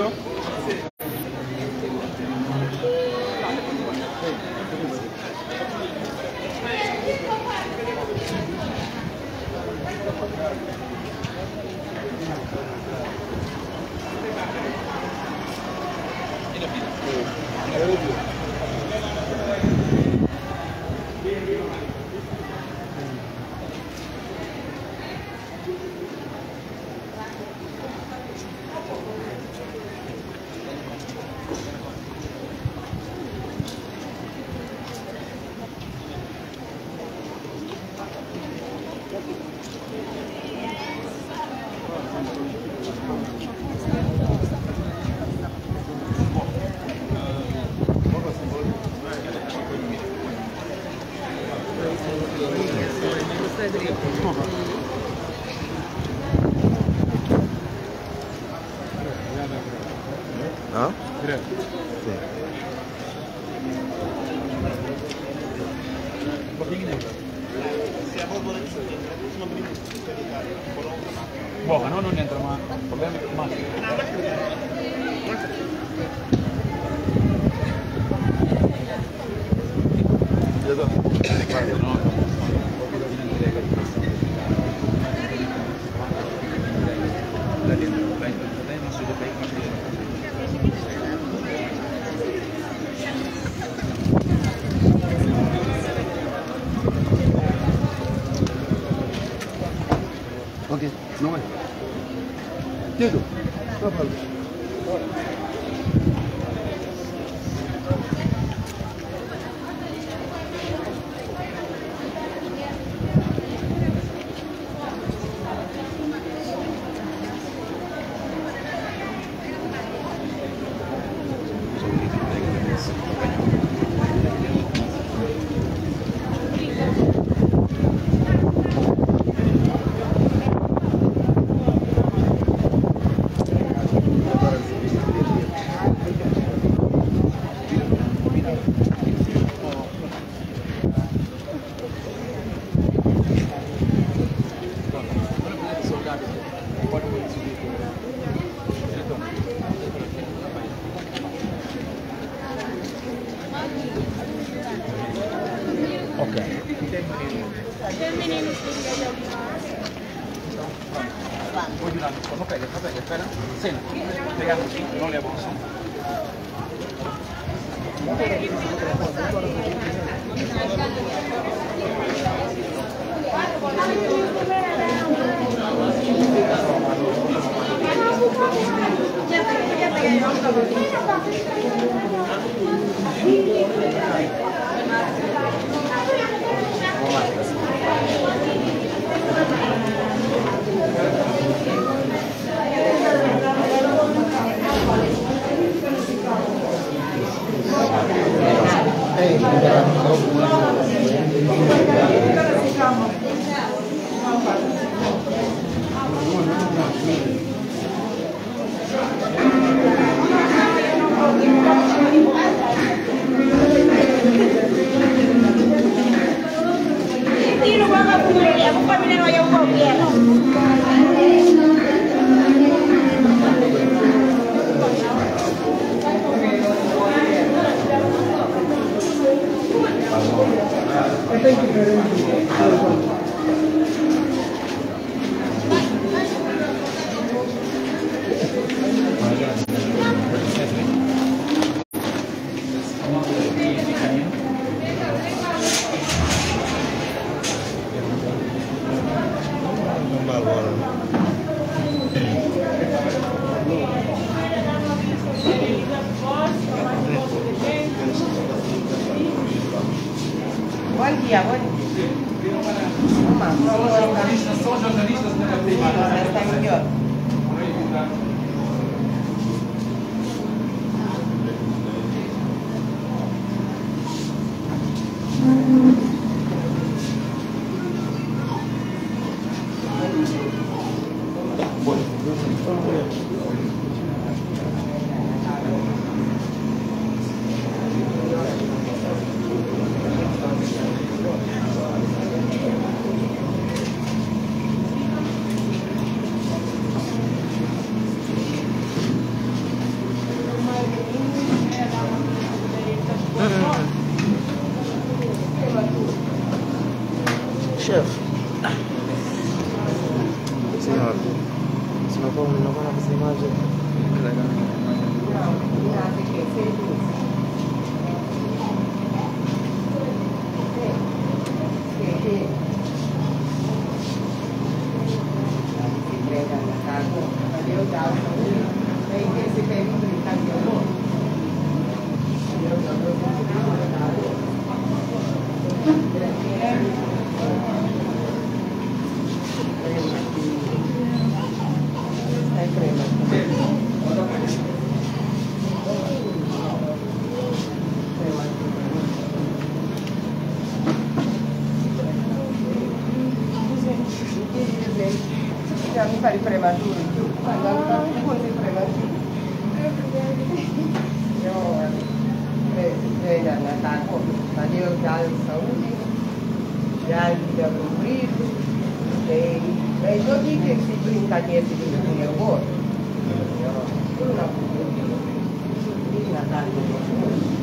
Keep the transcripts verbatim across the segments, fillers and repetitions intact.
Pronto? Ah? Direto. Sì. Un pochino negro. Buona, no? Non entra, ma il problema è che Ok, no way. Diego, no problem. ok. Voy girando, no pegues, no pegues, espera. Cena, pegando, no le avanzo. Tiro banget punya dia, bukan minum ayam kopian. Bom dia, bom dia. Só jornalistas, só jornalistas nella prima. Está melhor. immagini. Mi pare prematuro, così prematuro. Io eh, Natal, ma io già il saluto, già il comprido, e e non dico che si brinca niente di mio lavoro. Io non ho più Natale.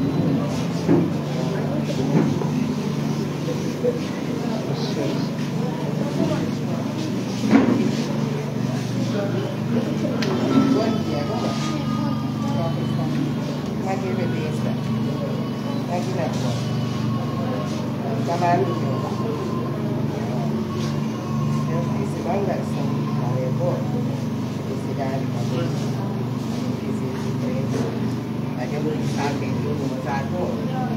Lagi bebesta, lagi lepo, cavallo io si banga sono lepo, si carica, si prende, ma che vuoi fare che io non so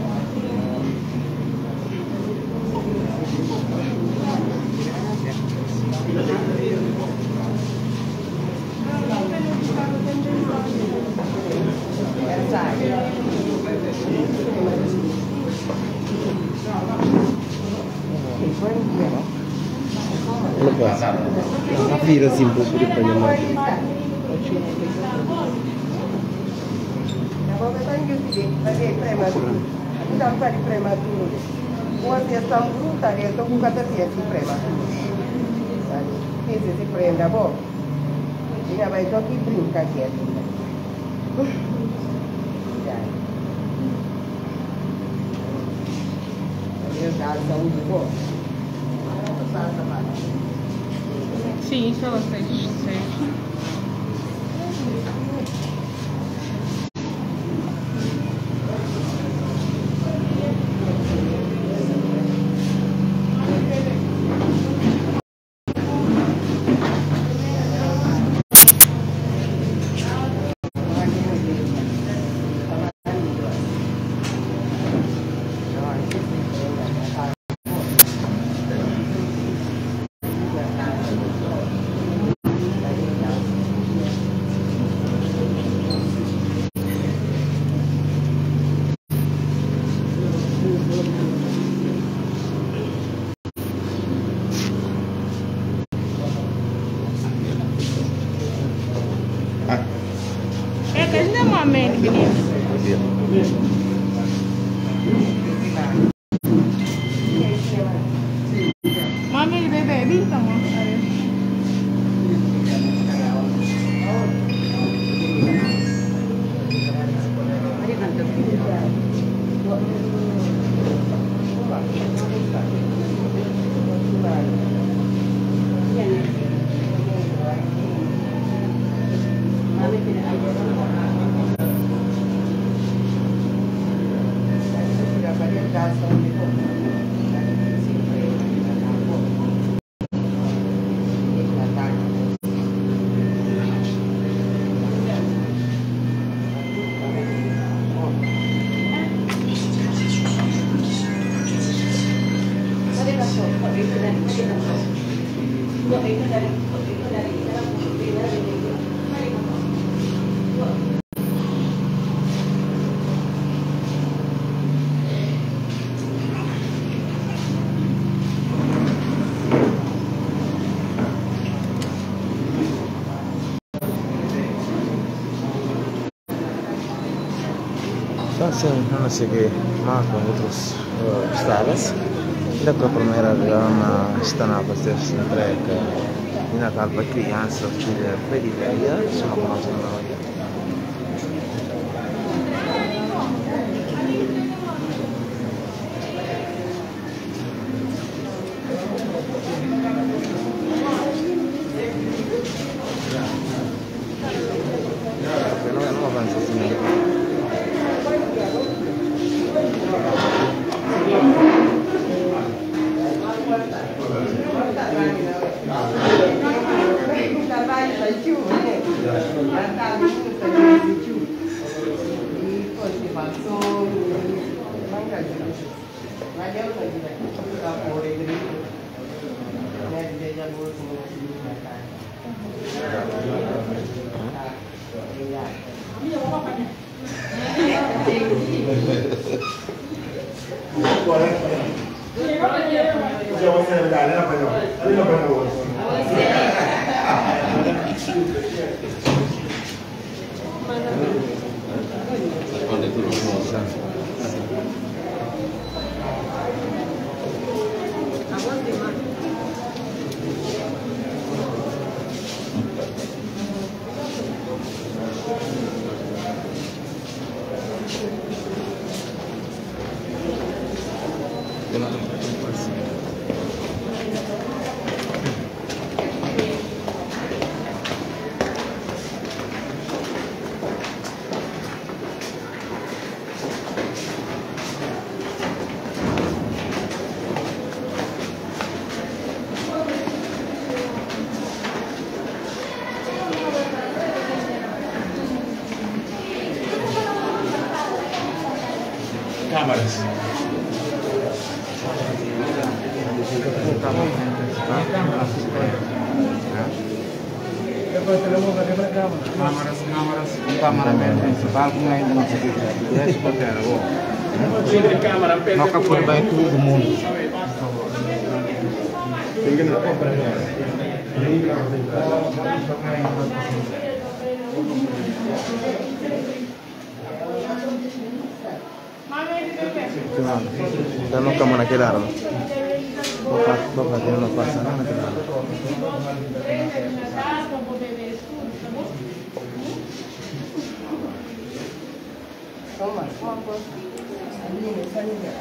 Lepas Safi rezim pun boleh banyak lagi. Perché è prematuro, non fare prematuro. Quando sta brutta, riesco a fare si prematuro. Quindi si prende a poco. Fino a vai tocchi brinca che è. Io calza un po'. Sim, só vocês seis. Mami, bebé, vista, Sana sige mako outros uh, estadas. Da que a primeira gama está na abastecimento entrega e na calpa criança filha periferia, sono come sono io. Natal nu se vede e continuação manga de mas eu não digo da por ele né de já vou no Natal Possiamo celebrare la parola, la parola. Quando tu lo sai. Cámaras. Cámaras, cámaras, cameraman principal kung ngayon na sa kita. Yes, patera ko. Nakapulbay ko ng mundo. Tingnan na po. Dan nunca me quedaron. Boca, boca, que no pasa nada. Toma, toma, salime, salime.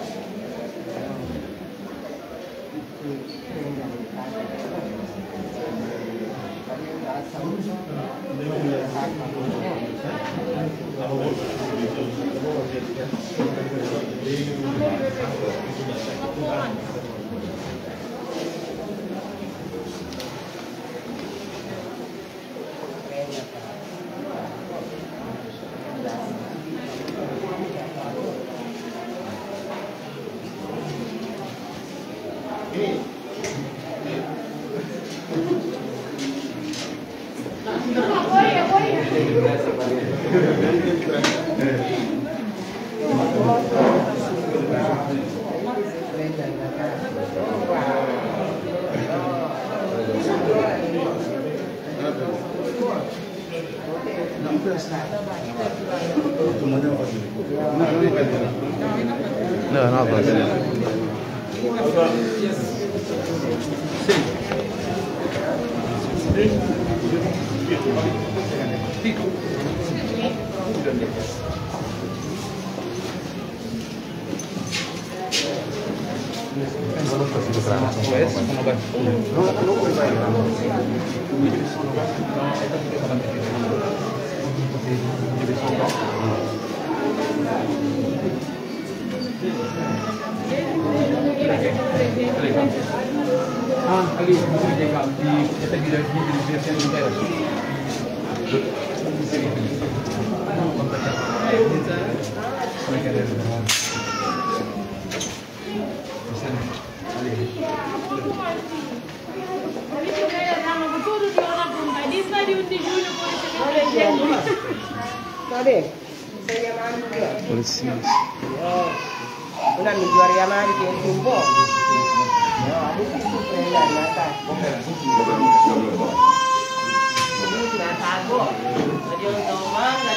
No, no, pues. Ah, ali, vamos pegar e essa direita de diversão inteira. Cadê? Você ia mais do que? Polícia. Una migliore chiamare che è un po'. No, adesso si prende la Natal. Natal, ma io non devo mangiare,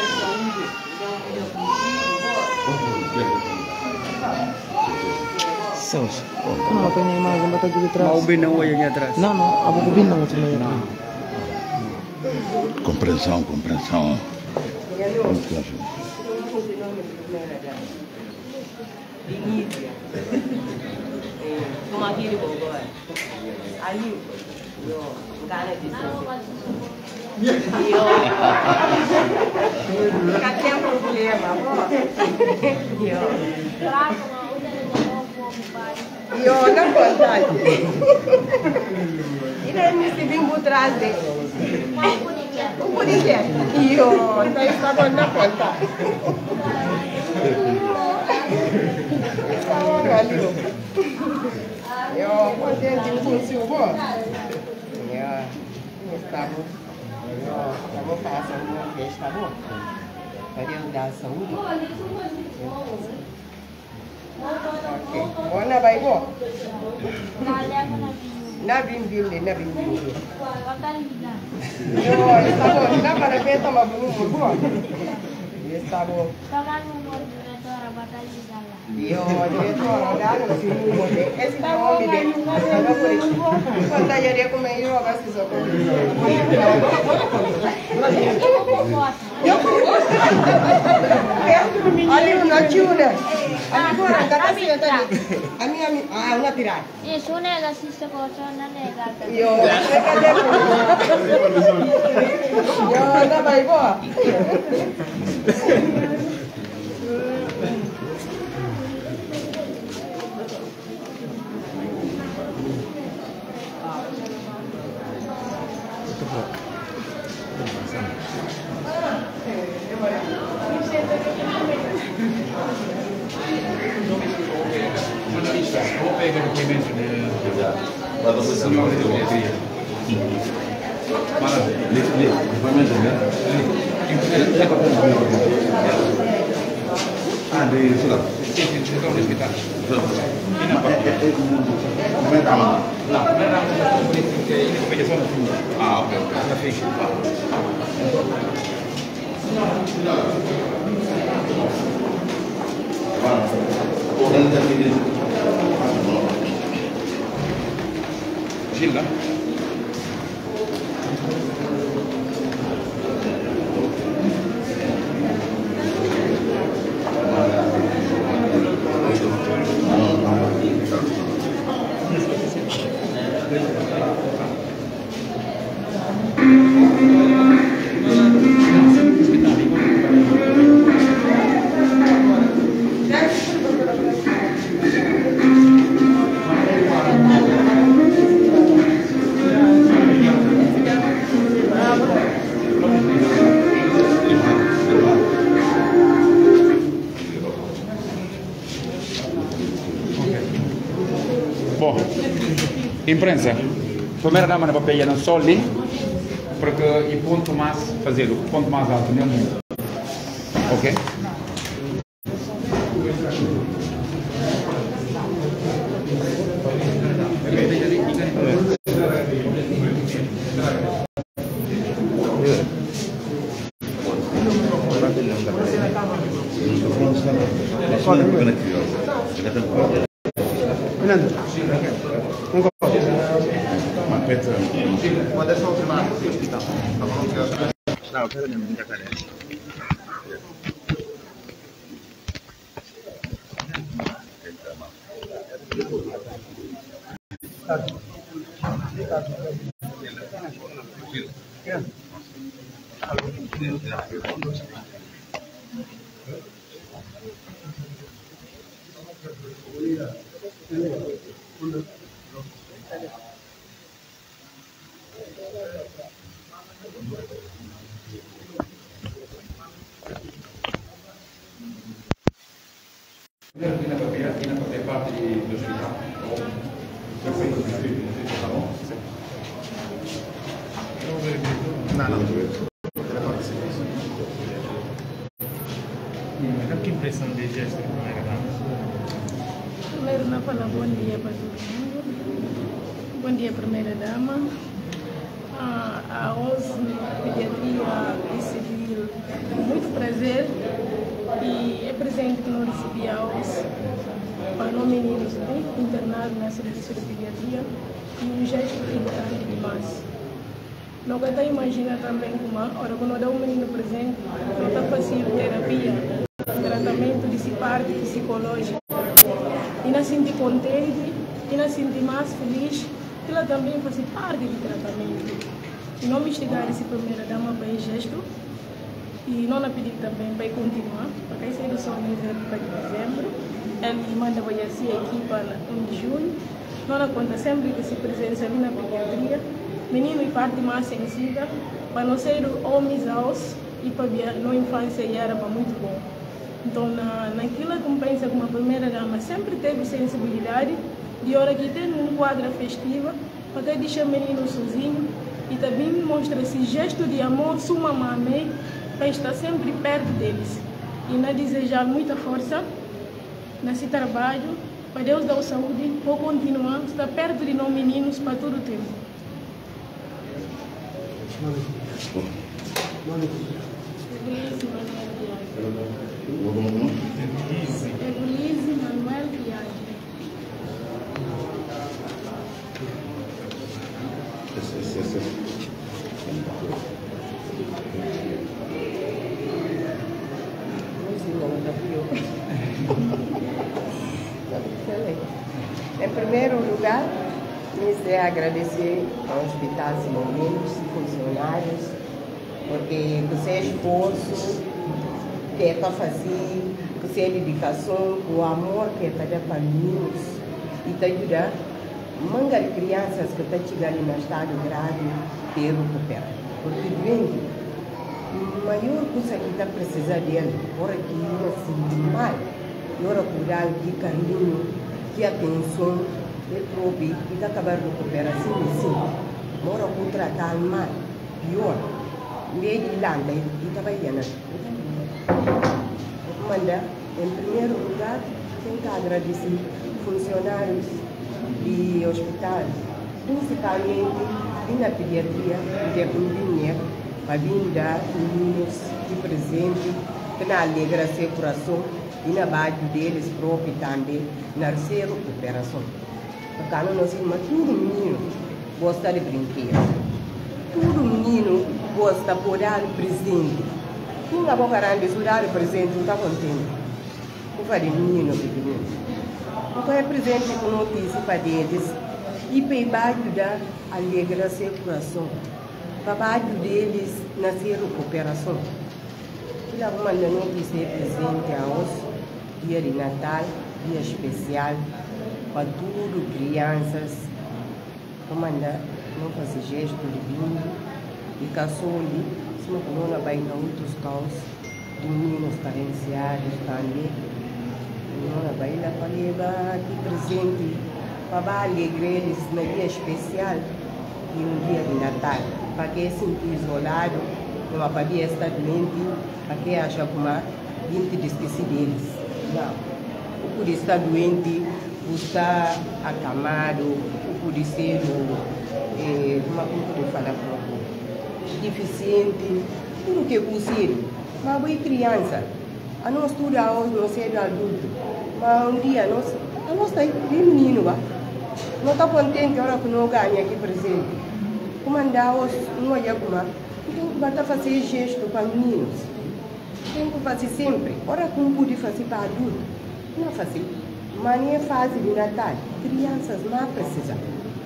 Saus. Kenapa pengen malam bata juga terus? Mau binang wajahnya terus. Não, não, aku binang macam ni. Compreensão, compreensão. Inizia. Come a dire poco, eh. Aiuto. Io, un cane di Io. Che è un problema, poi. Io. Io non contagio. Io mi si vengo atrás de. Un po' di che? Io, stai sta donna quanta? Stavo gallo. Io, contenti un po' su buon. Io, stavo. Io, stavo passando che stavo. Per io da saúde. Ok. Buona vai buon. Nabim bimbi, nabim bimbi. Yo, estabo, na para que toma bumu buo. Estabo. Yo, yo to ora no si bumu de. Esi no mi de. No por isso. Quando ya dia come io agora se so. Yo. Ali una chiude. Ali ora kata si tadi. Ami ami ah una tirare. ये सुनेगा सिस्टर को सुनना नहीं गाता Yo, yo, na vai boa. Vou pegar o documento do senhor de pediatria. Maravilha. Documento, né? Ah, de sudah. Sim, sim, estou no hospital. Ini apa? Documento mana? Nah, merah itu ini kebiasaan itu. Ah, oke, oke. Tapi Gila. Bom, imprensa, primeira dama na papel não só ali, porque o ponto mais fazer o ponto mais alto não mundo, ok? Adesso ho firmato qui ospitato. No, però andiamo in cacare. Viene a fazer parte do hospital. No, no. Que impressão de gesto de primeira dama? Primeiro, não falar bom dia para todo mundo. Bom dia, primeira dama. Ah, a O S Pediatria e Civil, muito prazer. E é presente que não recebi a O S para não meninos internados na serviço de pediatria e um gesto importante demais. Não está imagina também como a hora quando dá um menino presente, não está fazendo terapia, tratamento de parte psicológica. E não se sente contente, e não se sente mais feliz, que ela também faz parte do tratamento. E não me chegar esse primeira dama para esse gesto, e não pedir também para continuar, porque essa edição é época de dezembro, ele manda para a equipa no de junho, não conta sempre que se presença ali na pediatria, menino e parte mais sensível, para não ser homens aos e para na infância era muito bom. Então, na, naquilo que pensa como a primeira dama sempre teve sensibilidade, de hora que tem um quadro festiva, até deixar o menino sozinho e também mostra esse gesto de amor, sua mamãe, para estar sempre perto deles. E na desejar muita força nesse trabalho, para Deus dar saúde, vou continuar a estar perto de nós meninos para todo o tempo. Evelise Manuel Piaggi. Em primeiro lugar, quero agradecer ao Hospital Simão Mendes e funcionários, porque com seu esforço, que é para fazer, com sua dedicação, com o amor que é para dar para meninos e para ajudar manga de crianças que estão chegando em estado grave de recuperar. Porque doente, a maior coisa que está precisando dele, agora que não se sente mal, agora cuidar de carinho, de atenção, de próprio, e está acabando de recuperar assim e assim. Agora por tratar mal, pior, meio de landa, e está baiana. Manda, em primeiro lugar, tenho que agradecer funcionários de hospitais, principalmente na pediatria, que é um dinheiro para vir dar meninos de presente, que na alegra seu coração e na base deles próprios também, na recuperação. Porque nós temos todo menino gosta de brinquedos, todo menino gosta de dar presente. Quem a boca grande de dar presente não está contente. O fazer menino pequenino. Então é presente com notícia para eles e para ajudar a alegrar seu coração, para ajudar eles na sua recuperação. E lá vamos mandar notícia presente a nós, dia de Natal, dia especial, para tudo, crianças. Vamos mandar não fazer gesto de vinho e caçole, se não coluna vai em outros caos, de meninos carenciados também. Não vai lá para levar aqui presente, para alegrar eles no dia especial e no dia de Natal. Para quem se sentir isolado, não para quem está doente, para quem acha que uma gente esquece deles. Não. O por estar doente, o estar acamado, o por ser, eh, como eu posso falar para você, deficiente, tudo que é possível. Mas foi criança. A nós tudo a nós não ser adulto. Mas um dia nós, a nós está bem menino, ba? Não está contente agora que não ganha aqui presente. Como andar hoje, não olha como então basta fazer gesto para meninos. Tem que fazer sempre. Agora como pode fazer para adulto? Não é fácil. Mas não é fácil de Natal. Crianças não precisam.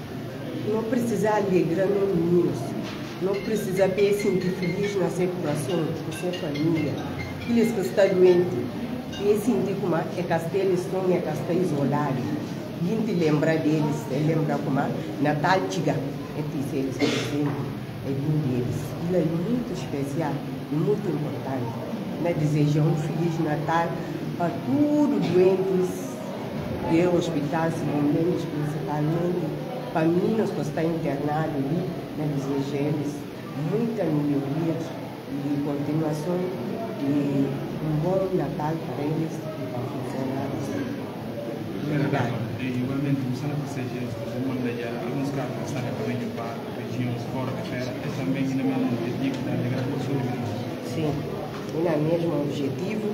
Não precisa alegrar os meninos. Não precisa ver sentir feliz na sua coração, na sua família. Aqueles que estão doentes, e sentir como é que eles estão, é que estão isolados. A gente lembra deles, lembra como é Natal chega, é que eles presentes, é um deles. Ele é muito especial e muito importante. Nós desejamos um Feliz Natal para todos os doentes do Hospital Simão Mendes, principalmente para meninos que estão internados ali, nós desejamos muita melhoria e continuação. E um bom Natal para eles e para os funcionários. Obrigado. E igualmente, você não precisa mandar alguns carros que estão também para regiões fora da feira, e também no mesmo objetivo da integração de sim, e no mesmo objetivo,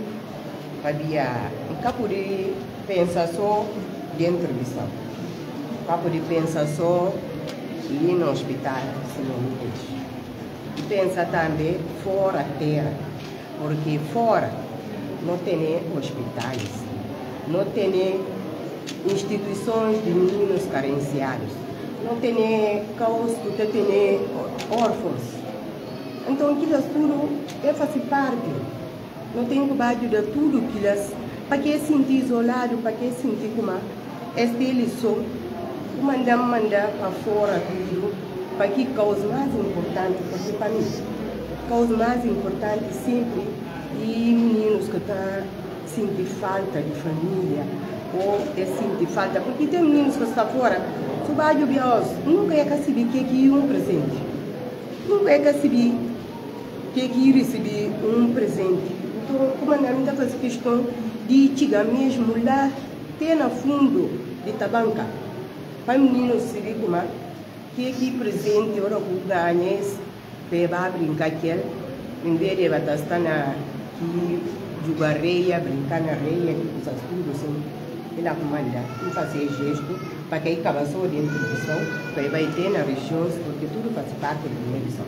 havia um campo de pensar só dentro de São um campo de pensar só ali no hospital, Simão Mendes. E pensa também fora da terra. Porque fora não tem hospitais, não tem instituições de meninos carenciados, não tem caos, não tem órfãos. Então aquilo tudo é fazer parte. Não tem que ajudar tudo aquilo para que sentir isolado, para que sentir como é deles só. Mandar mandar para fora tudo, para que causa mais importante, porque para mim, causa mais importante sempre e meninos que estão sentem falta de família ou é sentir falta, porque tem meninos que estão fora, se vai bioso, nunca é que saber que é que um presente, nunca é que saber que é que receber um presente. Então, o comandante está fazendo questão de chegar mesmo lá, ter no fundo de tabanca, para meninos se recomar que é que presente, ora que ganha, para brincar aquele, em vez de estar na que jogar reia, brincar na reia, essas tudo assim, ele comanda e fazer gesto para que acaba só dentro do som, para vai ter na região, porque tudo faz parte da minha visão.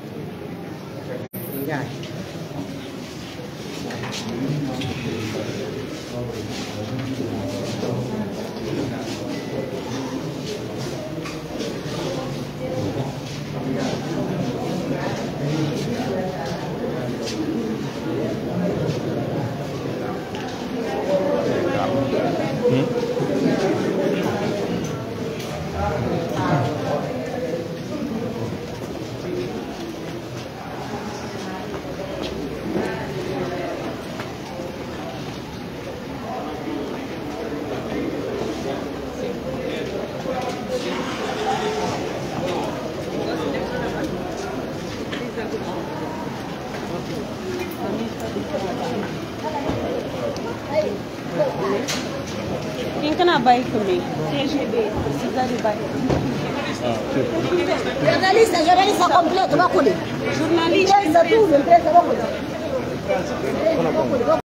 Obrigado. Quem que não vai comigo? C G B, precisa de bairro. Jornalista, jornalista completo, vai colher. Jornalista. Empresa tudo, empresa vai colher.